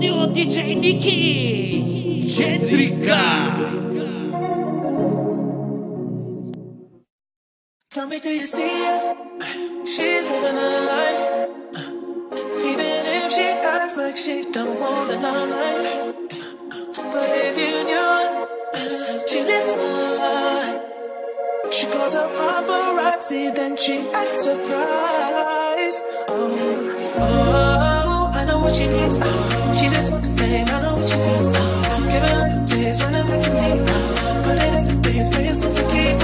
studio DJ Nicky Centrica. Tell me, do you see her? She's living her life. Even if she acts like she don't want it all night. But if you knew, she lives a lie. She calls her paparazzi, then she acts surprised. Oh, I know what she needs. She just wants the fame, I know what she feels. Give her little tears, running back to me. Put it in the face, play it so to keep.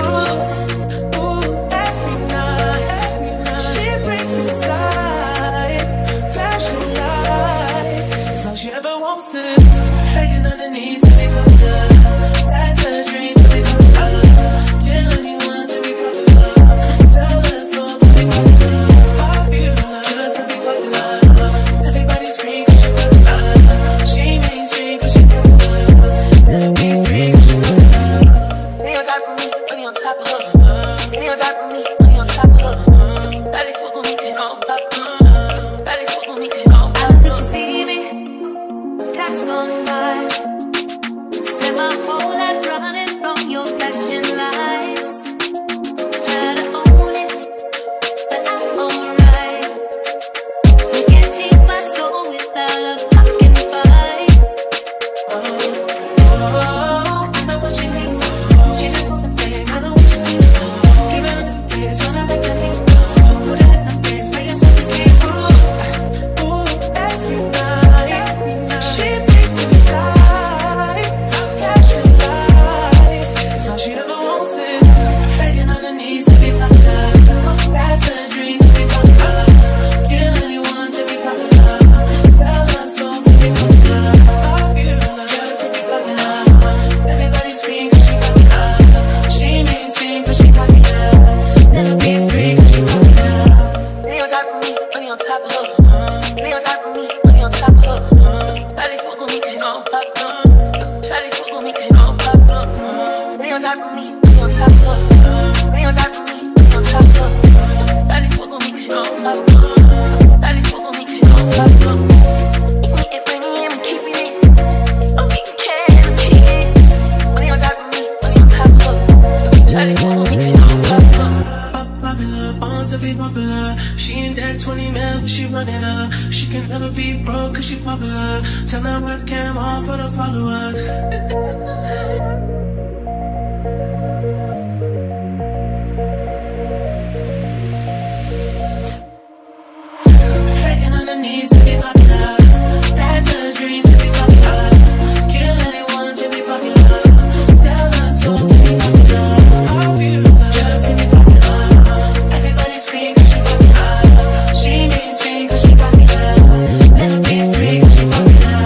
She ever wants to, hanging underneath, to be popular. That's her dream, to be popular. Kill anyone to be popular. Sell her soul to be popular. Popular, just to be popular. Everybody scream 'cause she popular. She mainstream 'cause she popular. Be free 'cause she popular. Money on top of me, money on top of her. Money on top of me, money on top of her. Daddy fuck with me 'cause you know I'm popular. Daddy fuck with me 'cause you know I'm popular. Did you see me? Time's gone by. Spent my whole life running from your flashing lights. Try to own it, but I'm alright. You can't take my soul without a fucking fight. Oh, I know what she needs. She just wants a fame, I know what she needs. Give her little tears, run her back to me. Put it in her face, play yourself to keep. Ooh, every night. She breaks inside, flashing lights. That's all she ever wants is begging on her knees to be popular. That's her dream to be popular. Kill anyone to be popular. Sell her soul to be popular. Popular, just to be popular. Everybody scream 'cause she popular. She mainstream 'cause she popular. Never be free 'cause she popular. Money on top of me, money on top of her. Money on top of me, money on top of her. Shawty fuck with me 'cause you know I'm popular. Shawty fuck with me 'cause you know I'm popular. Money on top of me, money on top of her. Money on top of me, money on top of her. Shawty fuck with me 'cause you know I'm popular. Shawty fuck with me 'cause you know I'm popular. Eat it, bring it, I'm keeping it. I'm getting cash, I'm keeping it. Money on top of me, money on top of her. Shawty fuck with me 'cause you know I'm popular. Popular, born to be popular. She ain't that 20 man, but she running up. She can never be broke 'cause she popular. Turn that webcam on for the followers. Begging on her knees to be popular. That's her dream to be popular. Kill anyone to be popular. Sell her soul to be popular. Popular, just to be popular. Everybody scream 'cause she popular. She mainstream 'cause she popular. Never be free 'cause she popular.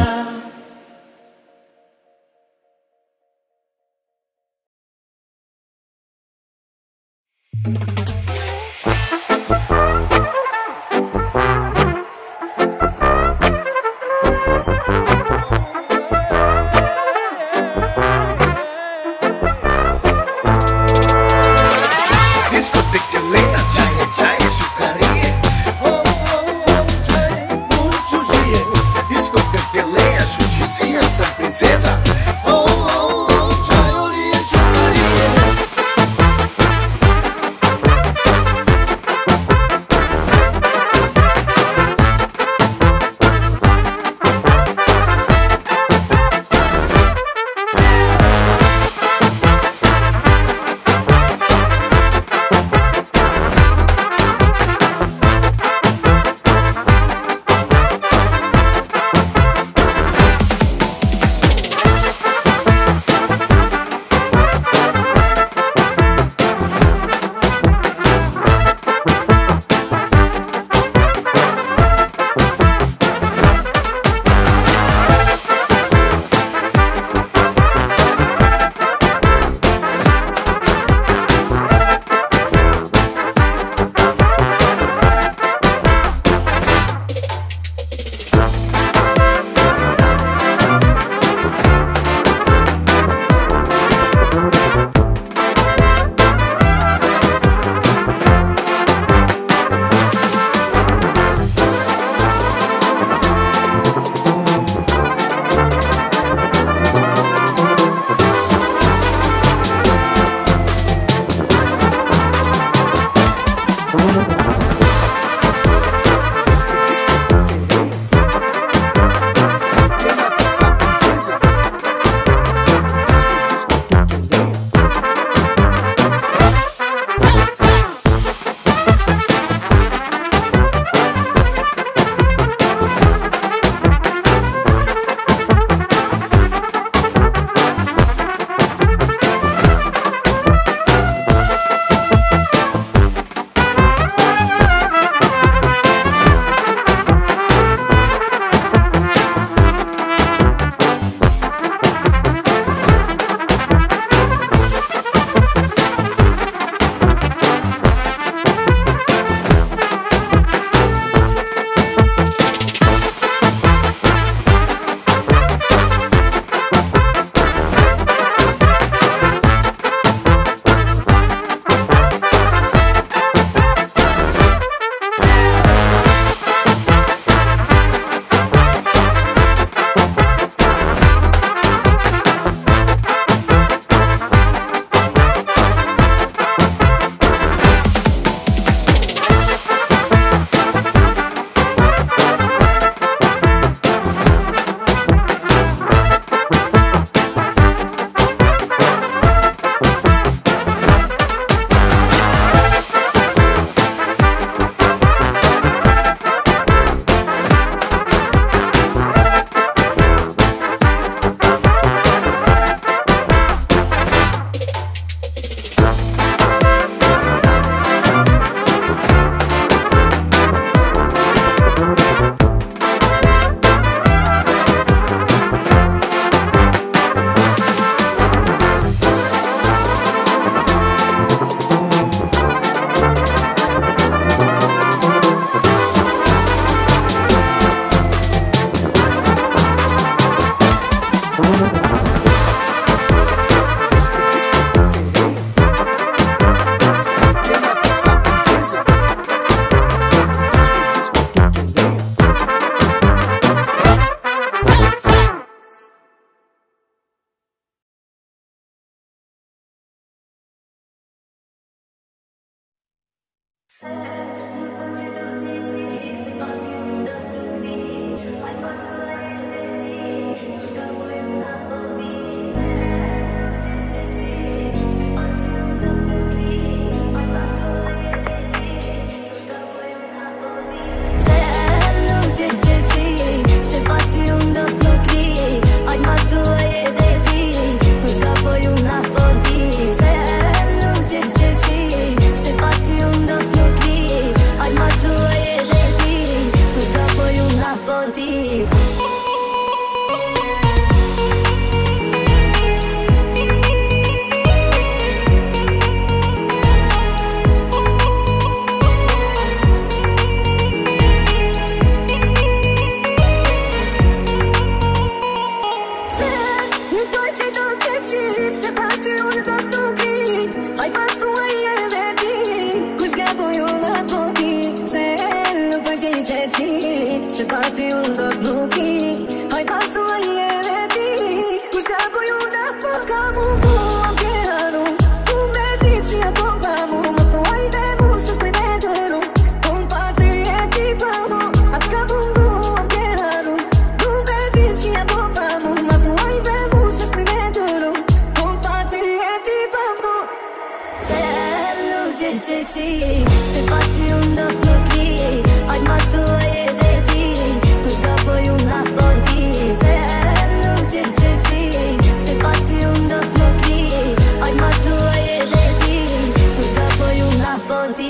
se bate un dog nuki. Hai pasu ai eleti, kushka koyu na foka bubu amkeharu. Tu me dizia bomba mu, mafu ai devu se spedetero. Un party eti pamu, atka bubu amkeharu. Tu me dizia bomba mu, mafu ai devu se spedetero. Un party eti pamu. Hello, Jexi, se bate un dog nuki. Ai mafu ai eleti, kushka koyu na foka. Hello, Jexi, se bate un dog nuki. Ai mafu ai eleti, kushka koyu na foka.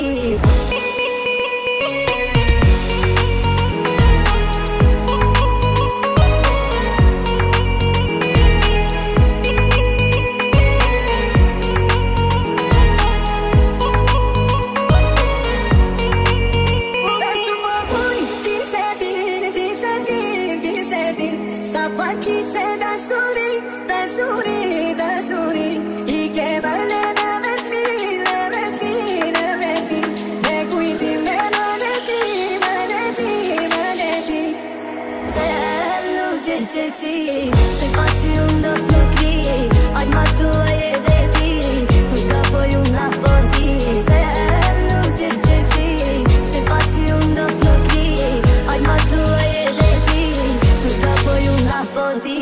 Se bate un dog nuki, ai mafu ai eleti, kushka koyu na foka. Hello, Jexi, se bate un dog nuki, ai mafu ai eleti, kushka koyu na foka.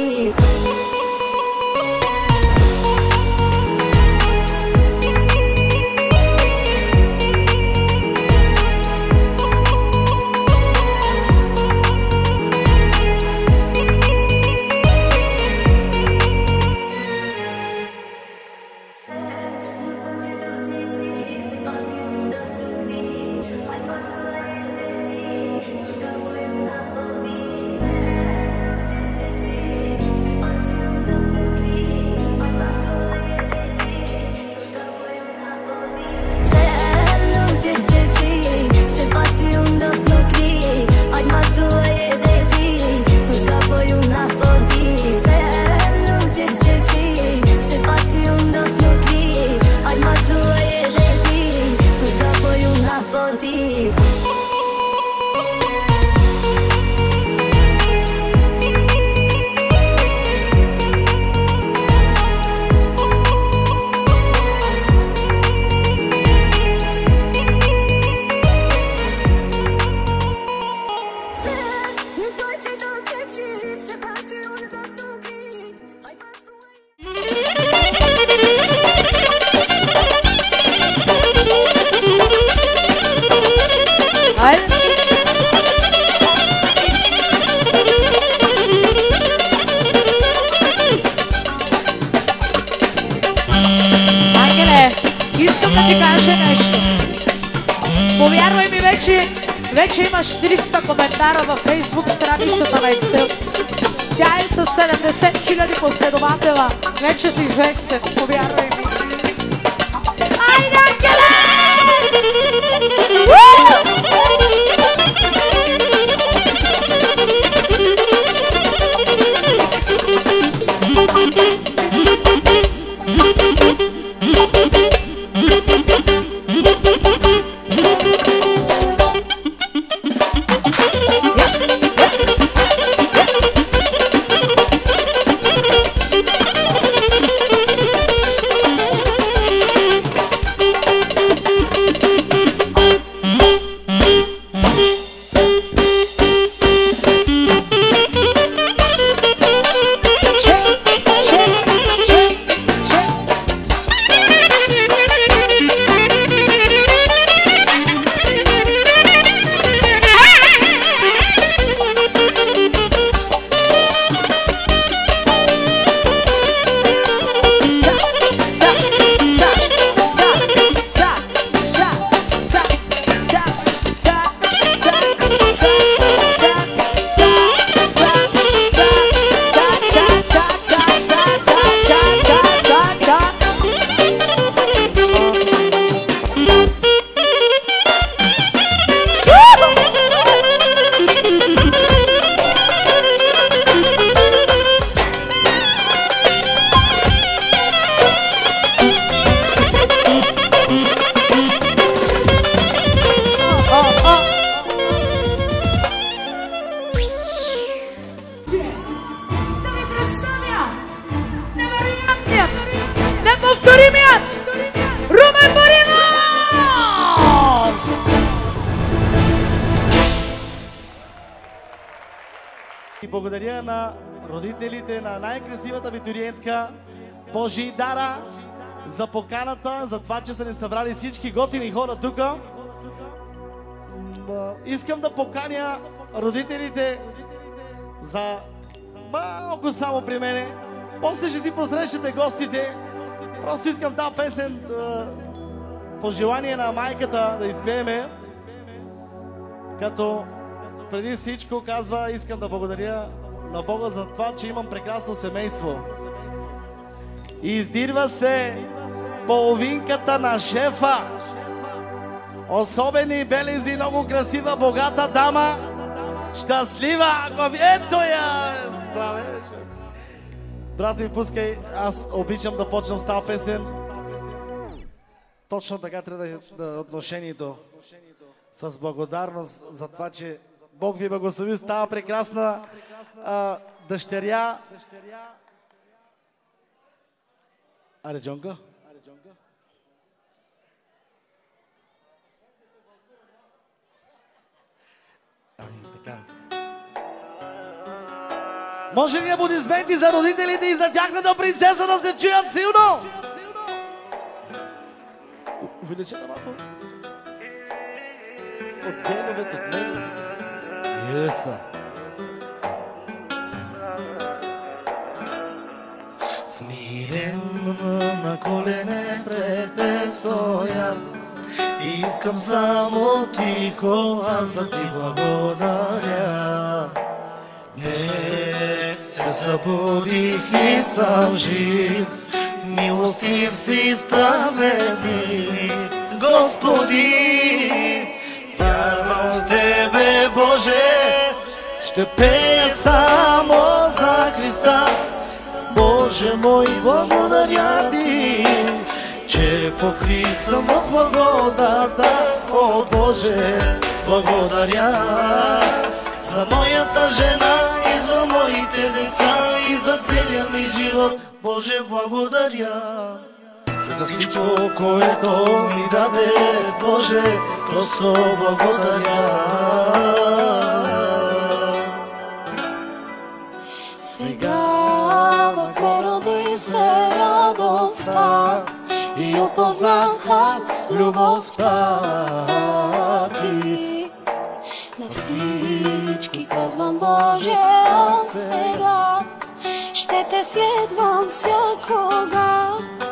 Искам да ти кажа нещо. Повярвай ми, вече имаш 300 коментара във Facebook страницата на Excel. Тя е с 70 000 последователя. Вече си известен, повярвай ми. Айде, Ангеле! И благодаря на родителите на най-красивата абитуриентка Божидара за поканата, за това, че са ни събрали всички готини хора тук. Искам да поканя родителите за малко само при мене. После ще си посрещате гостите. Просто искам тази песен по желание на майката да изпееме. Като преди всичко казва, искам да благодаря на Бога за това, че имам прекрасно семейство. Издирва се половинката на шефа. Особени белези, много красива, богата дама. Щастлива. Ето я! Здраве! Брат ми, пускай. Аз обичам да почнам с тази песен. Точно така трябва да е отношението. С благодарност за това, че Бог ви благослови с тази прекрасна дъщеря. Аре, Джонка? Така. Може ли аплодисменти за родителите и за тяхната принцеса да се чуят силно? Увеличете малко. От геновете, от медиите. Еса. Смирен на колене пред теб стоя. Искам само тихо аз да ти благодаря. Днес се събудих и съм жив, милостив си справедлив, Господи. Вярвам в Тебе, Боже, ще пея само за Христа. Боже мой, благодаря Ти, че покрит съм от благодата. О, Боже, благодаря за моята жена и за моите деца и за целия ми живот. Боже, благодаря за всичко, което ми даде. Боже, просто благодаря. Сега в породи се радостта и опознах аз любовта Ти. На всички казвам, Боже, аз сега ще Те следвам всякога.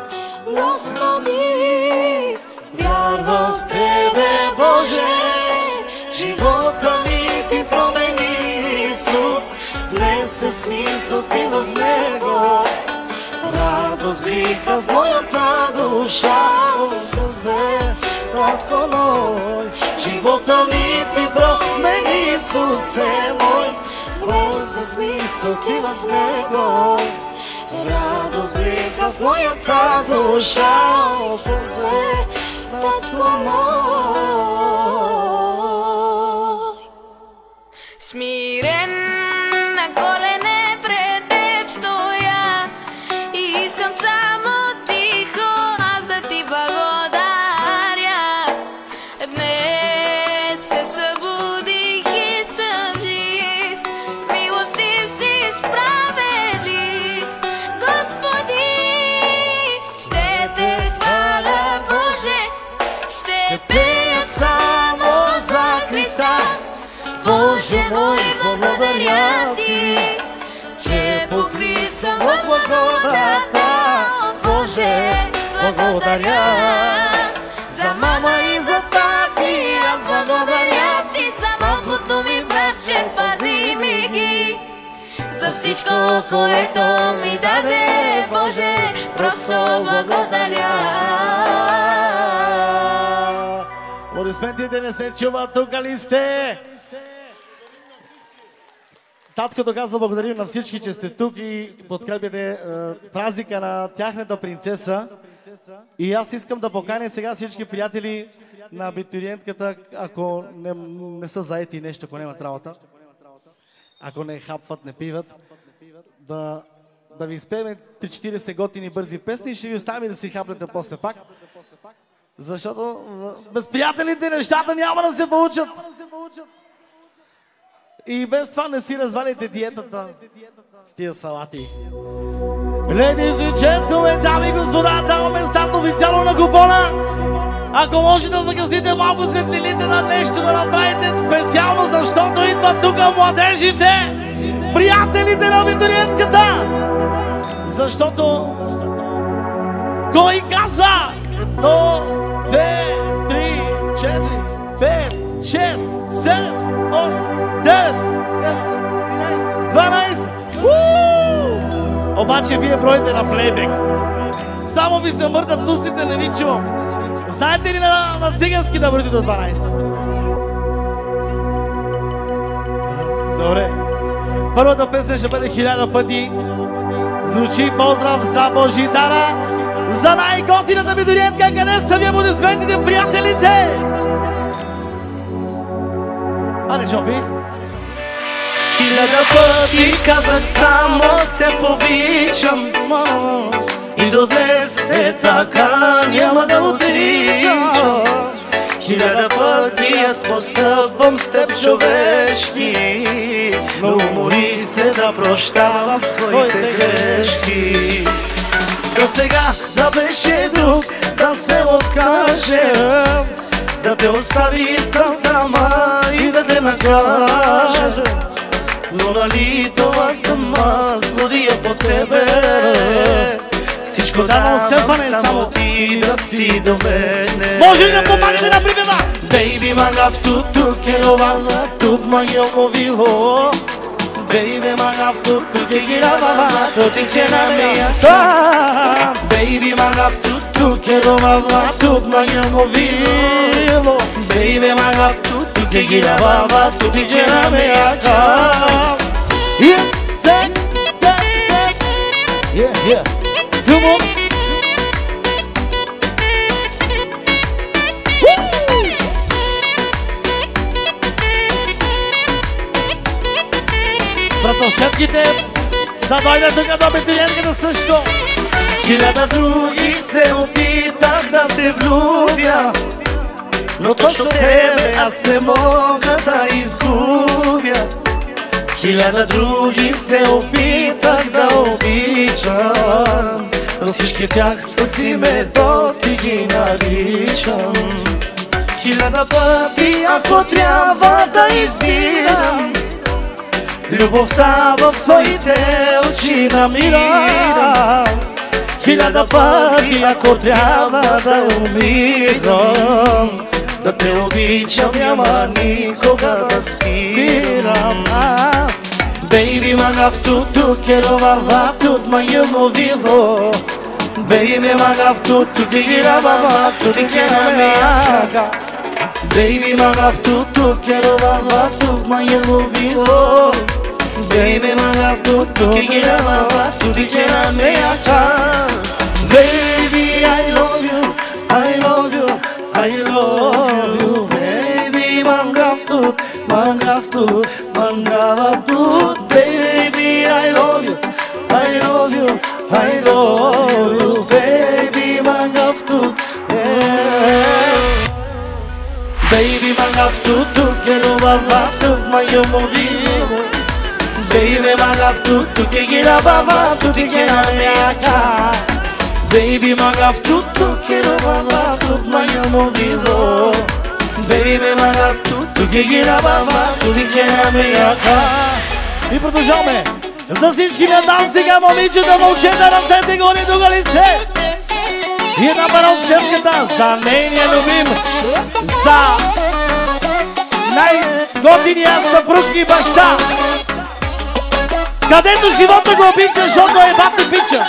Господи, вярвам в Тебе, Боже, живота ми Ти промени, Исус. Внесе смисъл Ти в него, радост блика в моята душа. Сълзе, татко мой, живота ми Ти промени, Исусе мой. Внесе смисъл Ти в него, радост блика в моята душа. Сълзе, татко мой. Смирен на колене пред Теб стоя и искам само тихо аз да Ти благодаря. Днес се събудих и съм жив, милостив си справедлив, Господи. Ще Те хваля, Боже, ще пея само за Христа. Боже мой, благодаря Ти, че покрит съм от благодата. Боже, благодаря за мама и за тати. Аз благодаря Ти за малкото ми братче, пази ми ги. За всичко, което ми даде, Боже, просто благодаря. Аплодисментите не се чуват, тук ли сте? Таткото казва, благодарим на всички, че сте тук и подкрепяте празника на тяхната принцеса. И аз искам да поканя сега всички приятели на абитуриентката, ако не са заети нещо, ако нямат работа, ако не хапват, не пиват, да ви изпеем 3-40 готини бързи песни и ще ви оставим да си хапнете после пак. Защото без приятелите нещата няма да се получат. И без това не си развалите диетата с тия салати. Ladies and gentlemen, дами и господа, даваме старт официално на купона. Ако може да загасите малко светлините на нещо да направите специално, защото идват тук младежите, приятелите на абитуриентката. Защото кой каза? 1, 2, 3, 4, 5, 6, 7, 8, 9, 10, 11, 12. Обаче вие броите на плейбек. Само ви се мърдат устите, не ви чувам. Знаете ли на цигански да броите до 12? Добре. Първата песен ще бъде 1000 пъти. Звучи поздрав за Божидара, за най-готината абитуриентка. Къде са ви аплодисментите, приятелите? Ане, Джомби? 1000 пъти казах само те побичам, и до днес е така, няма да отричам. 1000 пъти аз постъпвам с теб човешки, но умори се да прощавам твоите грешки. До сега да беше друг, да се откажем, да те остави сам сама и да те накажем. Но нали това съм аз, блудия по тебе. Всичко давам, само ти да си до мене. Може ли да помагате на припева? Baby, magaftu tu quiero bailar, tu mayo movilo. Baby, magaftu tu que quiera bailar, tu te quiera meata. Baby, magaftu tu quiero bailar, tu mayo movilo. Baby, magaftu tu que quiera bailar, tu te quiera meata. Yes, take that. Yeah. Come on. Братовчетките да дойдат тук до абитуриентката също. 1000 други се опитах да се влюбя, но точно тебе аз не мога да изгубя. 1000 други се опитах да обичам, но всички тях с името ти ги наричам. 1000 пъти, ако трябва да избирам, любовта в твоите очи намирам. 1000 пъти, ако трябва да умирам, да те обичам, няма никога да спирам. Baby, magaftu tu quiero bailar, tu mayo movilo. Baby, magaftu tu que quiera bailar, tu te quiera meata. Baby, magaftu tu quiero bailar, tu mayo movilo. Baby, magaftu tu que quiera bailar, tu te quiera meata. Baby, I love you, I love you, I love you. Baby, magaftu, magaftu, magaftu. Baby, I love you, I love you, I love you. Baby, magaftu, Baby, magaftu tu quiero bailar, tu mayo movilo. Baby, magaftu tu que quiera bailar, tu te quiera meata. Baby, magaftu tu quiero bailar, tu mayo movilo. Baby, magaftu tu que quiera bailar, tu te quiera meata. И продължаваме. За всички на там сега, момичета, момчета, ръцете горе, тук ли сте? И една пара от шефката за нейния любим, за най-готиния съпруг и баща, където живота го обича, защото е бати пича.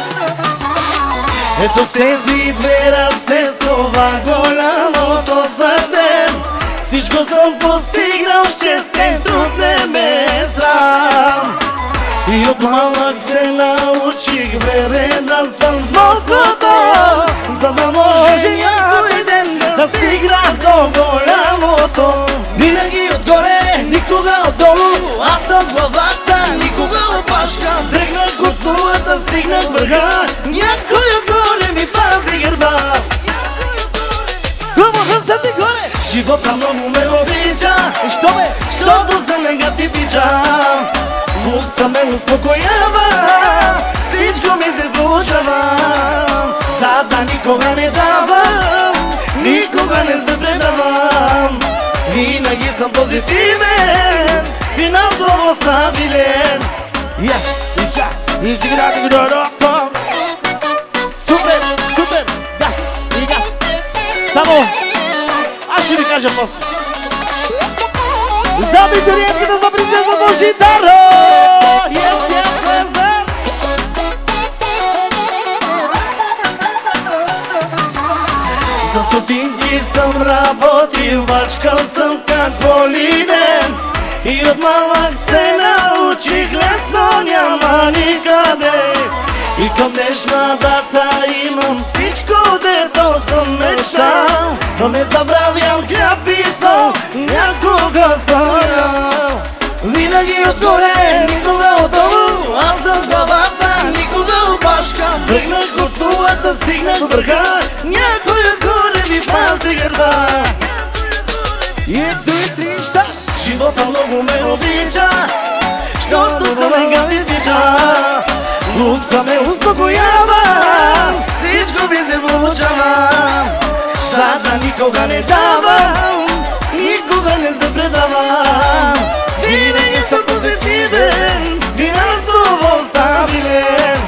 Ето с тези две ръце, с това голямото сърце, всичко съм постигнал с честен труд, не ме срам. И от малък се научих верен да съм в малкото, за да може някой ден да стигна до голямото. Винаги отгоре, никога отдолу, аз съм главата, никога опашкам. Тръгнах от нулата, стигнах върха, някой отгоре ми пази гърба. Хубаво, ръцете горе! Живота много ме обича, И що бе? защото за мега ти обичам. Вкуса ме успокоява, всичко ми се получава. За да никога не давам, никога не се предавам. Винаги съм позитивен, финансово стабилен. И жиграти ги дойдоха. Супер, супер, газ и газ. Само, аз ще ви кажа после. За абитуриентката за принцеса Божидара. За стотинки съм работил, бачкал съм как болиден. И от малък се научих, лесно няма никъде. И към днешна дата имам всичко, дето съм мечтал. Но не забравям хляб и сол, някога съм ял. Винаги отгоре, никога отдолу, аз съм главата, никога опашка. Тръгнах от нулата, стигнах върха, някой отгоре ми пази гърба. Ето и три ща. Живота много ме обича, щото за мега ти тича. Вкуса ме успокоява, всичко ми се получава. За да никога не давам, никога не се предавам. Винаги съм позитивен, финансово стабилен.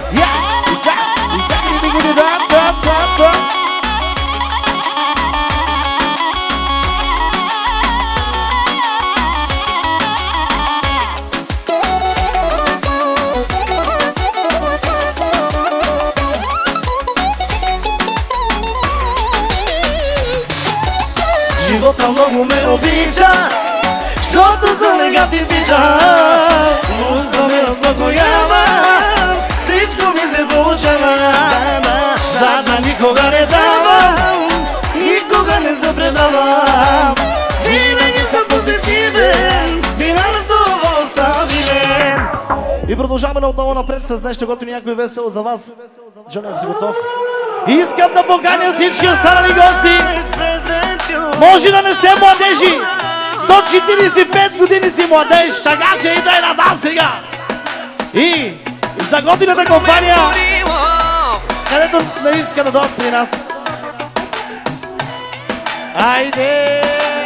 Живота много ме обича, щото за мега ти обича. Вкуса ме успокоява, всичко ми се получава. За да никога не давам, никога не се предавам. Винаги съм позитивен, финансово стабилен. И продължаваме отново напред с нещо, което някой весело за вас. Джони, ако си готов. Искам да поканя всички останали гости. Може да не сте младежи. До 45 години си младеж, така че идай на там сега. И за готината компания, където не иска да дойдат при нас. Айде!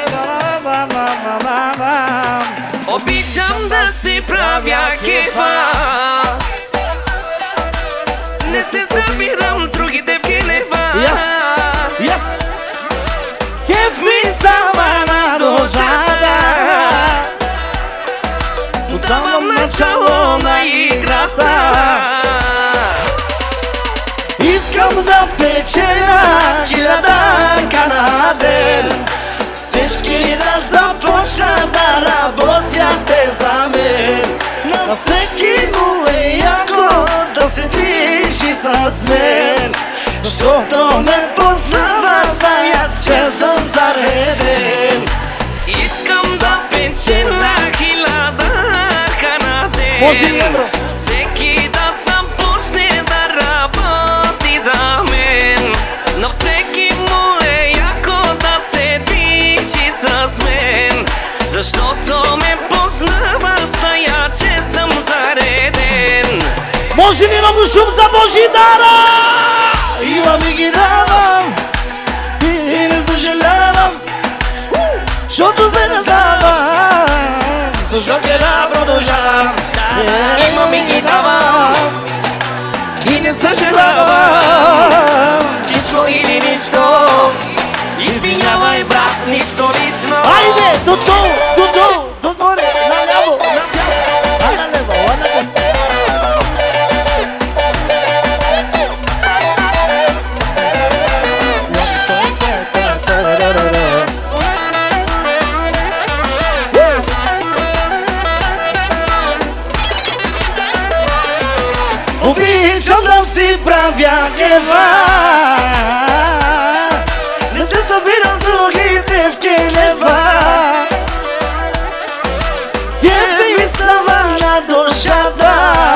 Обичам да си правя кефа, не се събирам с другите в генева. Yes! Кеф ми става на душата, давам начало на играта. Искам да печеля 1000 канаден, всички да започнат да работят за мен. На всеки му е яко да се движи с мен, защото ме познават, знаят, че съм зареден. Искам да печеля 1000 канаден, Може и евро. всеки да започне да работи за мен. На всеки му е яко да се движи с мен, защото ме познават, знаят, че съм зареден. Може ли много шум за Божидара? Имам и ги давам, и не съжалявам, защото се не ставам, защото да продължавам. Имам и ги давам, И не съжалявам, всичко или нищо. Извинявай, брат, нищо лично. Айде, до горе, наляво, надясно, а налево, а надясно. обичам да си правя кефа, не се събирам с другите в Кенева. Кефи ми става на душата,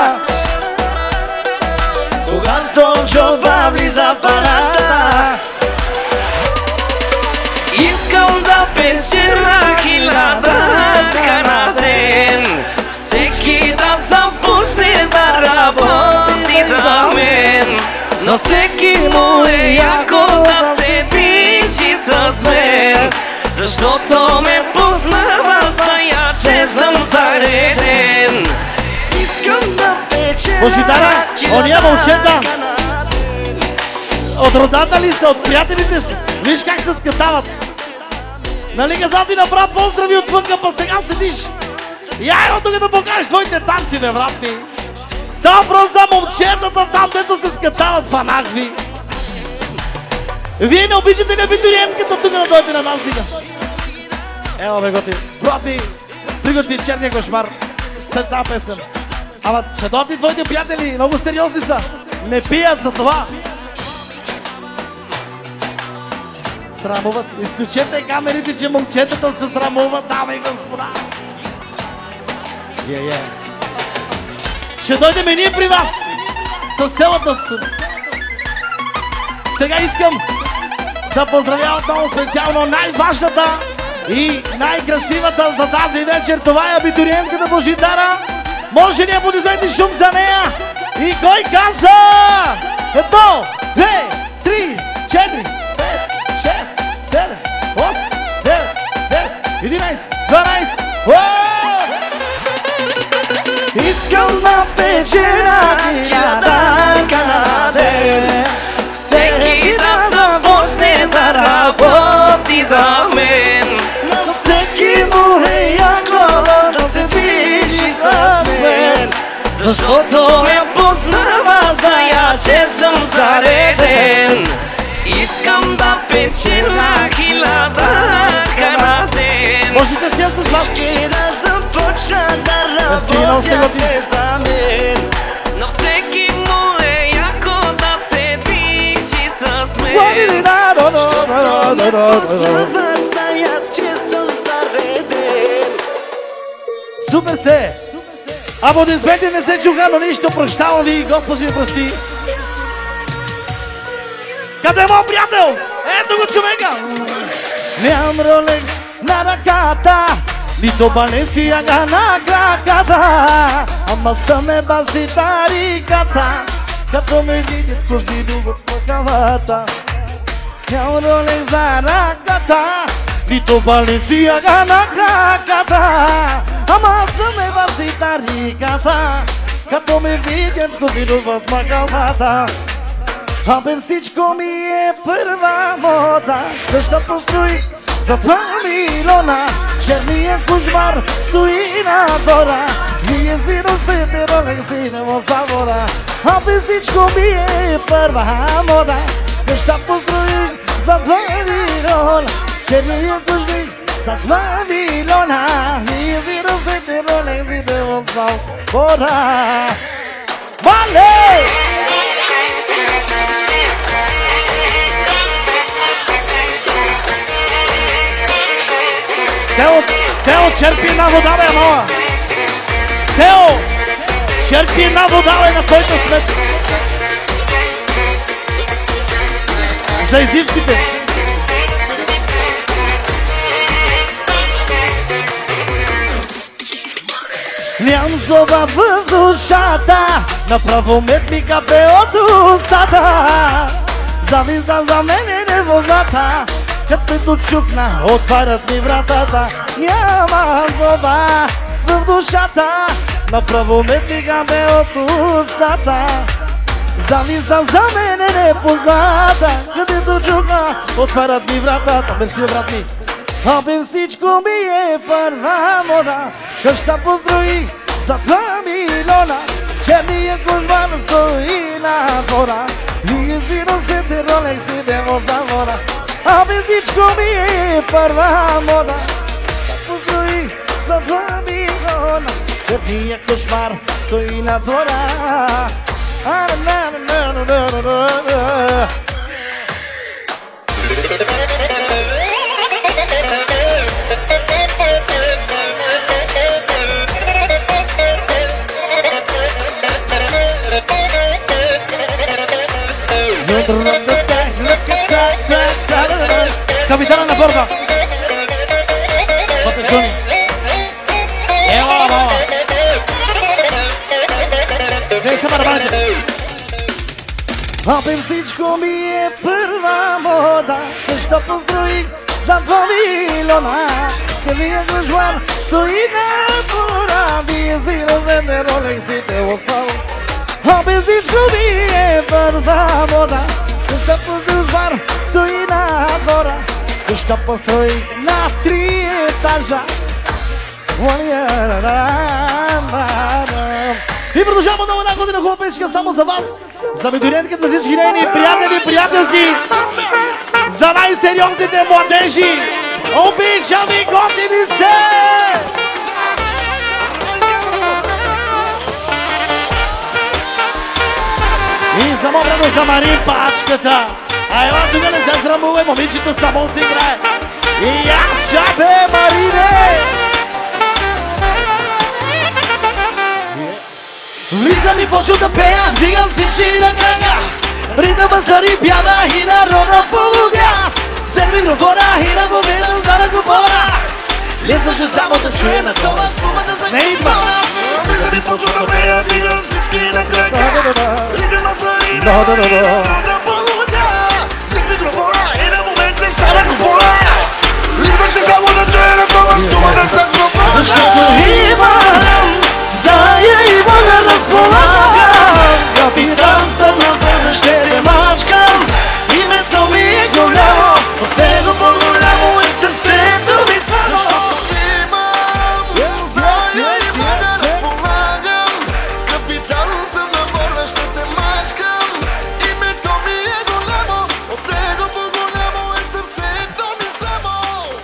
когато в джоба влиза парата. Искам да печеля 1000 всеки му е яко да се движи с мен, защото ме познават, зная, че съм зареден. Искам да печеля. Божидара, ония момчета от родата ли са, от приятелите си, виж как се скатават. Нали казал ти направо поздрави отвънка, па сега седиш. Яйно тук да покажеш твоите танци, бе, брат ми. Става въпрос за момчетата там, дето се скатават, фанах ви. Вие не обичате ли абитуриентката тук да дойдете на нас сега? Ево, бе, готи. Брат ми, приготви черния кошмар след тази песен. Ама ще дойдат и твоите приятели, много сериозни са. Не пият за това. Срамуват се. Изключете камерите, че момчетата се срамуват, дами и господа. Ще дойдем и ние при вас с цялата сума. Сега искам да поздравя отново специално най-важната и най-красивата за тази вечер. Това е абитуриентката Божидара. Може ли аплодисменти шум за нея? И кой каза? 1, 2, 3, 4, 5, 6, 7, 8, 9, 10, 11, 12. Искам да печеля ден, Всеки да започне да работи за мен, на всеки му е яко да се движи с мен, защото ме познава, зная, че съм зареден. Искам да печеля 1000 на ден. Може да се с вас. всеки да започна да работя за мен. На всеки му е яко да се движи с мен. Познават, знаят, че съм зареден. Супер сте! Аплодисменти не се чуха, но нищо, прощавам ви, Госпожи ми прости. Къде е моят приятел? Ето го човека! Нямам Ролекс на ръката, нито Баленсиага на краката, ама съм баси тариката, като ме видят позидуват по кавата. Нямам Ролекс на ръката, нито Баленсиага на краката, ама съм баси тариката, като ме видят позидуват по кавата. Абе всичко ми е първа мода, защо построих за 2 милиона. Черния кошмар стои на двора, ние си носите ролекси в завора. Абе всичко ми е първа мода, защо построих за 2 милиона. Черния кошмар за 2 милиона, ние си носите ролекси в завора. Вале! Тео, черпи една вода, бе, мала! Тео, черпи една вода, бе, на който свет! За изивките! Нямам зоба в душата, направо мед ми капе от устата. Завизда за мен е невозната, като чукна, отварят ми вратата. Няма зоба в душата, направо ме тигаме от устата. Завизда за мен е непозната, където чукна, отварят ми вратата. Мерси, брат ми. Абе всичко ми е първа мода, къща построих за 2 милиона. Черния кошмар стои на двора, вие си носите ролексите в завора. Абе всичко ми е първа мода, построих за 2 милиона. Черния кошмар стои на двора. Капитана на борда! Патечони! Ева, мала! Къде са барабаните? Опем всичко ми е първа мода. Защо поздравих за 2 милиона? Калия Гожвар стои на двора. Вие си разедне ролексите от салон. Опем всичко ми е първа мода. Защо Гожвар стои на двора? Защо построих на 3 етажа? И продължаваме много една година хубава песенка само за вас, за абитуриентките, за всички нейни приятели и приятелки, за най-сериозните младежи. Обичам ви, готини сте! И за момента за Марин пачката. А ела тук не се срамувай, момичето само си играе. И аз шабе, Марине! Влизам и почвам да пея, дигам всички на крака. Ритъма за рибяда и народа полудя. Взем микрофона и на момента стана говора. Липсваше само да чуя на това спумата за кипона. Влизам и почвам да пея, дигам всички на крака. Ритъма за рибяда и народа полудя. Взем микрофона и на момента стана говора. Липсваше само да чуя на това спумата за кипона. Защото имам, зная и мога разполагам. Капитан съм на вода, ще те мачкам. Името ми е голямо, от него по-голямо е сърцето ми само. Защото имам, зная и мога разполагам. Капитан съм на вода, ще те мачкам. Името ми е голямо, от него по-голямо е сърцето ми само.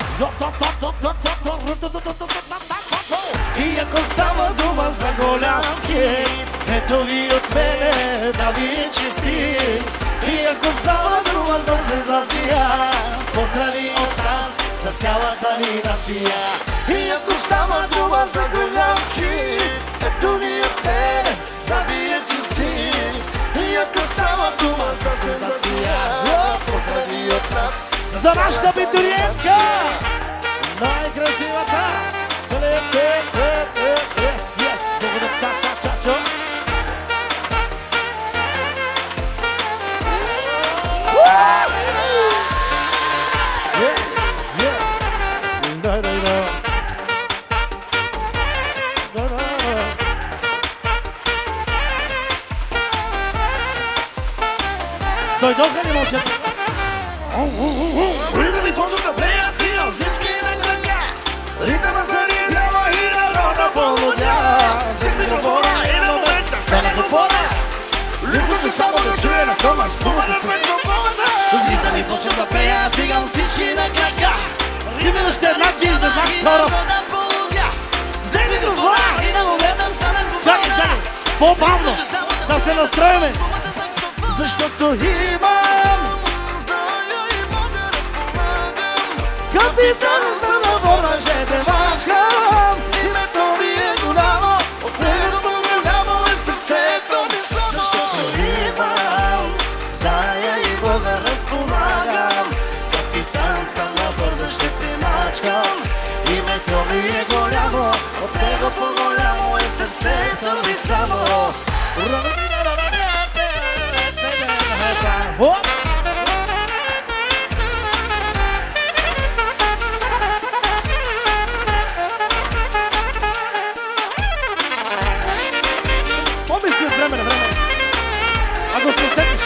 И ако става дума за голям хит, ето ви от мене да ви е честит. И ако става дума за сензация, поздрави от нас за цялата ни нация. И ако става дума за голям хит, ето ви от мене да ви е честит. И ако става дума за сензация, поздрави от нас за нашата абитуриентка, най-красивата. Дойдоха ли момчета? Влизам и почвам да пея, дигам всички на крака. Ритъма за рибяда и народа полудя. Взех микрофона и на момента стана говора. Липсваше само да чуя на това спумата след свобода. Влизам и почвам да пея, дигам всички на крака. Ритъма ще значи изнесах втора. Взех микрофона и на момента стана говора. Чакай, по-бавно, да се настроиме. Защото имам, Зная и мога разполагам. капитан съм на вода, ще те мачкам. Името ми е голямо, от него по-голямо е сърцето ми само. Защото имам, зная и Бога разполагам. Капитан съм на вода, ще те мачкам. Името ми е голямо, от него по-голямо е сърцето ми само. Помисли време. Ако се сетиш.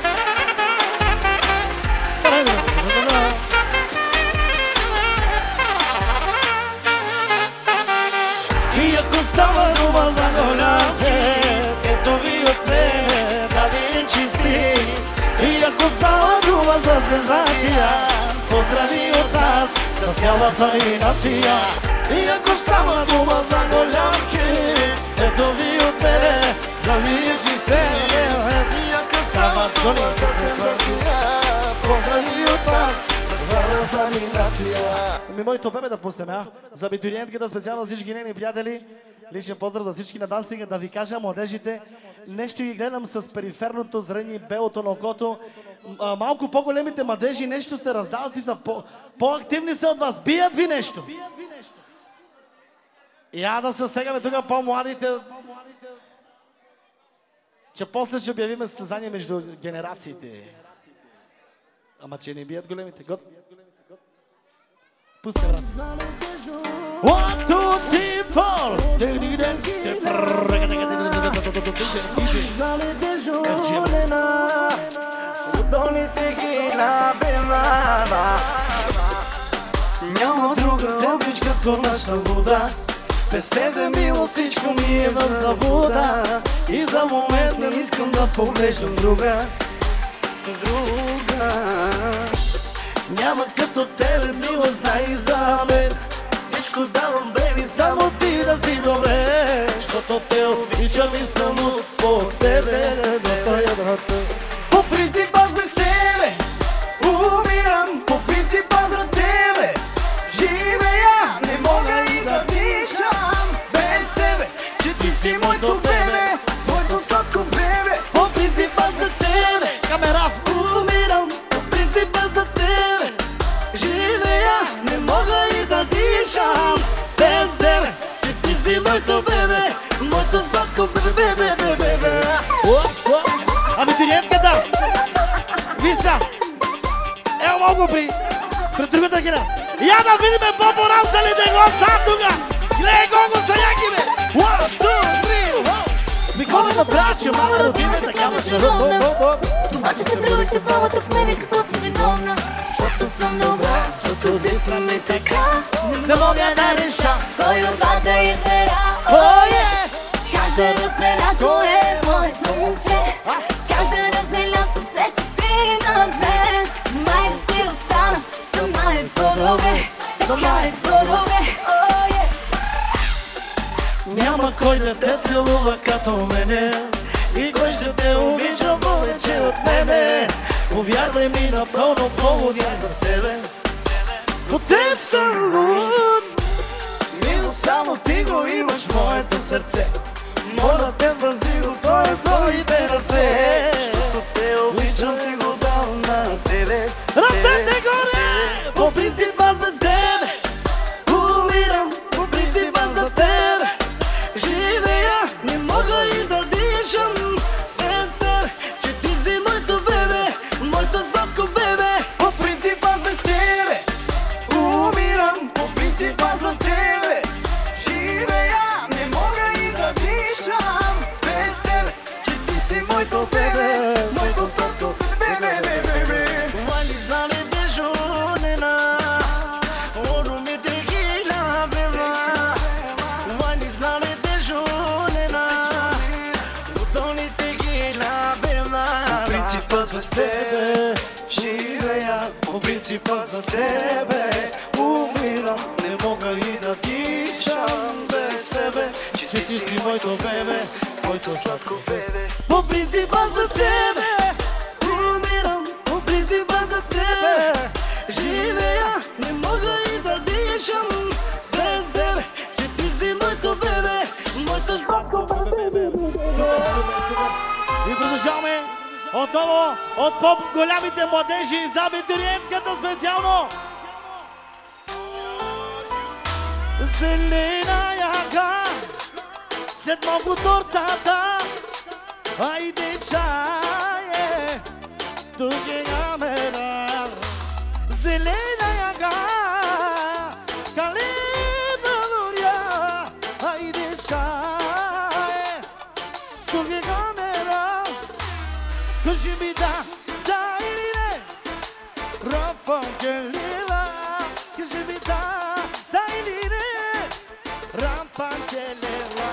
И ако става дума за голям хит, ето ви от мене да ви е чисти. И ако става дума за сензация, поздрави от нас за цялата ни нация. И ако става дума за голям хит, ето ви от мене да ви е чисти. И ако става дума за сензация, поздрави от нас за цялата ни нация. Моето бебе да пуснем, за абитуриентката, специално за всички нейни приятели. Личен поздрав за всички на дансинга, да ви кажа, младежите, нещо ги гледам с периферното зрение, белото на окото. Малко по-големите младежи нещо се раздават и са по-активни са от вас. Бият ви нещо. Я да се стегаме тук по-младите. че после ще обявиме състезание между генерациите. Ама че не бият големите. Год. Пускай, брат. 1, 2, 3, 4. Няма друга обич като нашата вода. Без тебе, мило, всичко ми е в заблуда. И за момент не искам да поглеждам друга. Няма като тебе, мило, знай за мен. Всичко давам, беби, само ти да си добре. Защото те обичам и само по тебе. По принцип аз без тебе умирам. По принцип аз за тебе живея. Не мога и да дишам без тебе, че ти си моето бебе, моето сладко бебе. По принцип аз без тебе камера умирам. По принцип аз за тебе живея. Не мога и да дишам без тебе, че ти си моето бебе, моето сладко бебе. Абитуриентката, виж са, ево малко пред другата гена. Я да видиме по-пораз дали да го остава тука. Гледай колко са яки, бе. 1, 2, 3, ми какво да направя, че мама родиме такава шарот. Това, че се превърнахте двамата в мене, какво съм виновна? Защото съм добра, защото действам и така. Не мога да реша Кой от вас да избера? кой е. Как да разбера кой е моето момче? Как да разделя сърцето си над мен? Май да си остана, сама е по-добре. Така е по-добре, Няма кой да те целува като мене. И кой ще те обича повече от мене. Повярвай ми, напълно поводя за тебе. По теб съм луд. Мило, само ти го имаш моето сърце. Моля те, възи го той в твоите ръце. Защото те обичам, ти го дам на тебе. Ръцете горе! По принцип аз без тебе умирам. По принцип аз за тебе живея. Не мога и да дишам без тебе, че ти си моето бебе, моето сладко бебе. По принцип аз без тебе умирам. По принцип аз за тебе живея. Не мога и да дишам без тебе, че ти си моето бебе, моето сладко бебе. Вали зали дежурнена, оно ми тегила беба. Вали зали дежурнена, удони тегила беба. По принцип аз без тебе живея. По принцип аз за тебе умирам. Не мога и да дишам без тебе, че ти си моето бебе, моето сладко бебе. По принцип аз без тебе умирам. По принцип аз за тебе живея. Не мога и да дишам без тебе, че ти си моето бебе, моето сладко бебе. Супер. И продължаваме отново от по-голямите младежи за абитуриентката специално. Зелена яга, след малко тортата, айде чае, тук е камера. Зелена яга, калена доря, айде чае, тук е камера. Кажи ми да или не, Рампанкелила. Кажи ми да или не, Рампанкелила.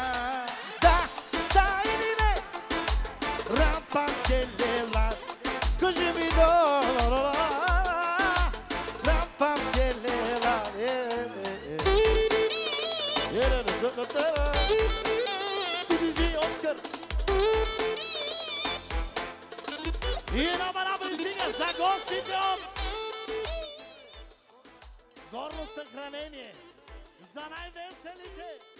Да или не, Рампанкелила. Кажи ми Рампанкелила. DJ Оскар. И една бараба стига за гостите от горно съхранение за най-веселите.